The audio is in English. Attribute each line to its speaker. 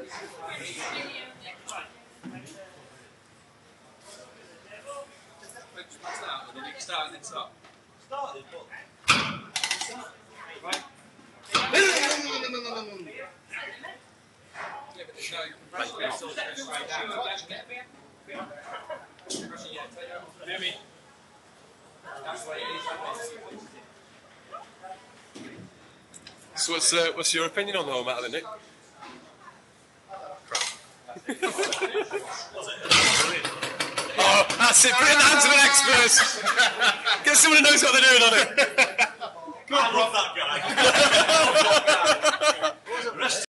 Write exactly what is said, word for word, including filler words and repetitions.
Speaker 1: Start and then stop.
Speaker 2: Started, but...
Speaker 1: Right.
Speaker 2: No, no, no, no, no, no, no, no.
Speaker 1: Yeah, but there's no, you can brush it off, so it's straight down. Hear me? That's the way it is.
Speaker 3: So what's, uh, what's your opinion on the whole matter, Nick? Oh, that's it. Put it in the hands of an expert. Get someone who knows what they're doing on it.
Speaker 2: I love that guy.